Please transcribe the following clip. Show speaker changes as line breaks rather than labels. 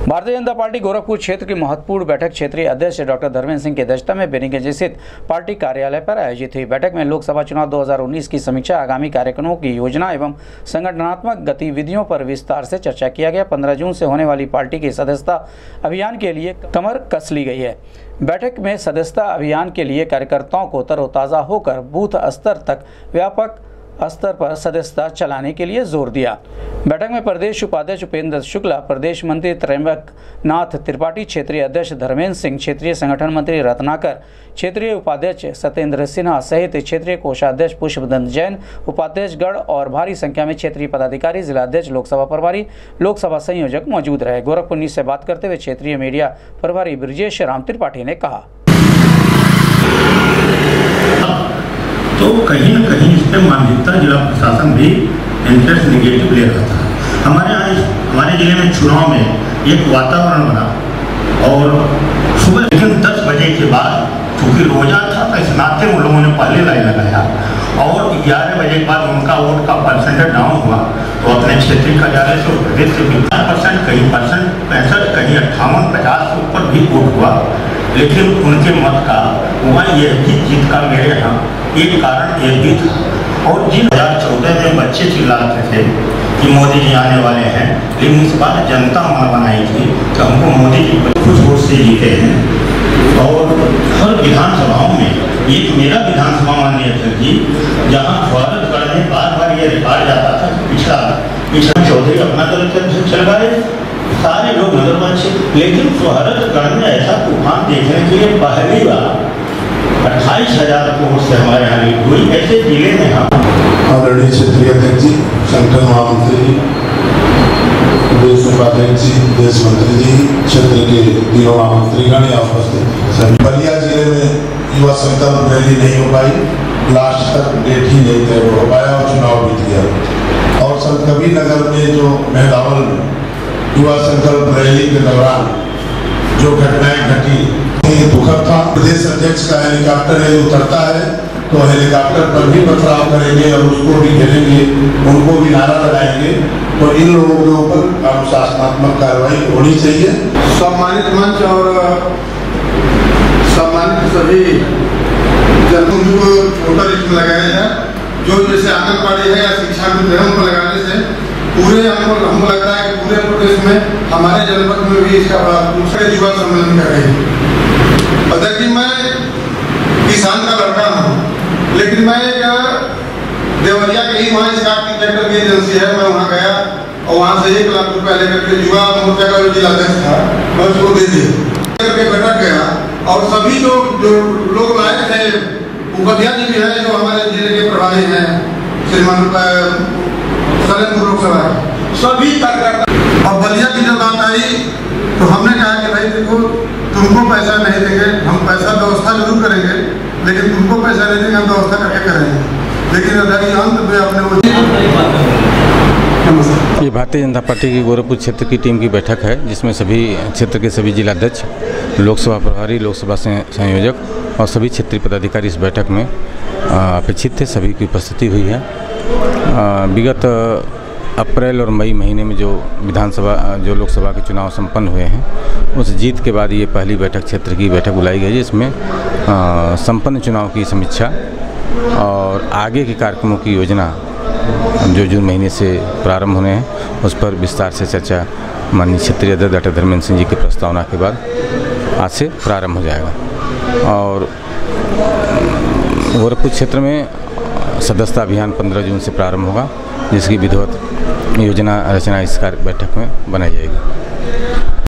Bharatiya Janata party Gorakhpur क्षेत्र की महत्वपूर्ण बैठक क्षेत्रीय अध्यक्ष डॉक्टर धर्मेंद्र सिंह की अध्यक्षता में बेनीगंज स्थित पार्टी कार्यालय पर आयोजित हुई। बैठक में लोकसभा चुनाव 2019 की समीक्षा, आगामी कार्यक्रमों की योजना एवं संगठनात्मक गतिविधियों पर विस्तार से चर्चा किया गया। 15 जून से होने वाली पार्टी की सदस्यता अभियान के लिए कमर कस ली गई है। बैठक में सदस्यता अभियान के लिए कार्यकर्ताओं को तरोताज़ा होकर बूथ स्तर तक व्यापक स्तर पर सदस्यता चलाने के लिए जोर दिया। बैठक में प्रदेश उपाध्यक्ष उपेंद्र शुक्ला, प्रदेश मंत्री त्रयंबक नाथ त्रिपाठी, क्षेत्रीय अध्यक्ष धर्मेंद्र सिंह, क्षेत्रीय संगठन मंत्री रत्नाकर, क्षेत्रीय उपाध्यक्ष सत्येंद्र सिन्हा सहित क्षेत्रीय कोषाध्यक्ष पुष्पदंत जैन, उपाध्यक्ष गण और भारी संख्या में क्षेत्रीय पदाधिकारी, जिलाध्यक्ष, लोकसभा प्रभारी, लोकसभा संयोजक मौजूद रहे। गोरखपुर न्यूज़ से बात करते हुए क्षेत्रीय मीडिया प्रभारी ब्रजेश राम त्रिपाठी ने कहा,
तो कहीं न कहीं इस पर मानसिकता जिला प्रशासन भी इंटरेस्ट निगेटिव ले रहा था। हमारे जिले में चुनाव में एक वातावरण बना और सुबह लेकिन 10 बजे के बाद चूँकि रोजा था तो इस नाते उन लोगों ने पहले लाइन लगाया और 11 बजे के बाद उनका वोट का परसेंटेज डाउन हुआ तो अपने क्षेत्रीय कार्यालय से प्रदेश से 50%, कहीं 65, कहीं 58, 50 से ऊपर भी वोट हुआ। लेकिन उनके मत का वह यह भी जीत का मेरे यहाँ एक कारण यह भी था। और जिन 2014 में बच्चे चिल्लाते थे कि मोदी जी आने वाले हैं, लेकिन इस बार जनता मन बनाई थी कि हमको मोदी जी कुछ वोट से जीते हैं। और हर विधानसभाओं में एक मेरा विधानसभा माननीय अध्यक्ष जी, जहाँ स्वागतगढ़ में बार ये रिकॉर्ड जाता था पिछला चौधरी अपना दल चल गए, सारे लोग नजर बचे, लेकिन स्वागतगढ़ में ऐसा तूफान देखने के लिए पहली बार 28,000 वोट से हमारे यहाँ हुई। ऐसे जिले में हम
आदरणीय क्षेत्रीय अध्यक्ष जी, संगठन महामंत्री जी, प्रदेश उपाध्यक्ष जी, देश मंत्री जी, क्षेत्र के तीनों महामंत्रीगण या उपस्थित सभी। बलिया जिले में युवा संकल्प रैली नहीं हो पाई, लास्ट तक डेट ही नहीं तय हो पाया और चुनाव बीत गया। और संत कबीर नगर में जो मेहदावल युवा संकल्प रैली के दौरान जो घटनाएं घटी दुखद था। प्रदेश अध्यक्ष का हेलीकॉप्टर उतरता है तो हेलीकॉप्टर पर भी पथराव करेंगे और उसको भी घेरेंगे, उनको भी नारा लगाएंगे। तो इन लोगों के ऊपर अनुशासनात्मक कार्रवाई होनी चाहिए।
सम्मानित मंच और सम्मानित सभी जनों को वोटर लिस्ट में लगाया जाए। जो जैसे आंगनबाड़ी है या शिक्षा वितरण पर लगाने से पूरे हमको लगता है कि पूरे प्रदेश में हमारे जनपद में भी इसका दूसरे युवा सम्मेलन करेंगे। अध्यक्ष जी, मैं किसान का लड़का हूँ, लेकिन मैं एक देवरिया के ही वहाँ स्टाफ ट्रैक्टर की एजेंसी है, मैं वहाँ गया और वहाँ से 1 लाख रुपया लेकर के युवा मोर्चा का जो जिलाध्यक्ष था मैं उसको दे दिया करके बैठक गया। और सभी जो लोग लाए थे, उपाध्याय जी भी है जो हमारे जिले के प्रभारी हैं, श्रीमान सलेमपुर लोकसभा, सभी कार्यकर्ता। और बलिया की जब बात आई तो हमने कहा कि भाई देखो, तुमको पैसा नहीं देंगे, हम पैसा व्यवस्था जरूर करेंगे, लेकिन तुमको पैसा नहीं देंगे, हम व्यवस्था करके करेंगे। लेकिन अंत में अपने
ये भारतीय जनता पार्टी की गोरखपुर क्षेत्र की टीम की बैठक है, जिसमें सभी क्षेत्र के सभी जिलाध्यक्ष, लोकसभा प्रभारी, लोकसभा संयोजक और सभी क्षेत्रीय पदाधिकारी इस बैठक में अपेक्षित थे। सभी की उपस्थिति हुई है। विगत अप्रैल और मई महीने में जो लोकसभा के चुनाव संपन्न हुए हैं, उस जीत के बाद ये पहली बैठक क्षेत्र की बैठक बुलाई गई है, जिसमें संपन्न चुनाव की समीक्षा और आगे के कार्यक्रमों की योजना जो जून महीने से प्रारंभ होने हैं, उस पर विस्तार से चर्चा माननीय क्षेत्रीय अध्यक्ष डॉक्टर धर्मेंद्र सिंह जी की प्रस्तावना के बाद आज से प्रारंभ हो जाएगा। और गोरखपुर क्षेत्र में सदस्यता अभियान 15 जून से प्रारंभ होगा, जिसकी विधिवत योजना रचना इस बैठक में बनाई जाएगी।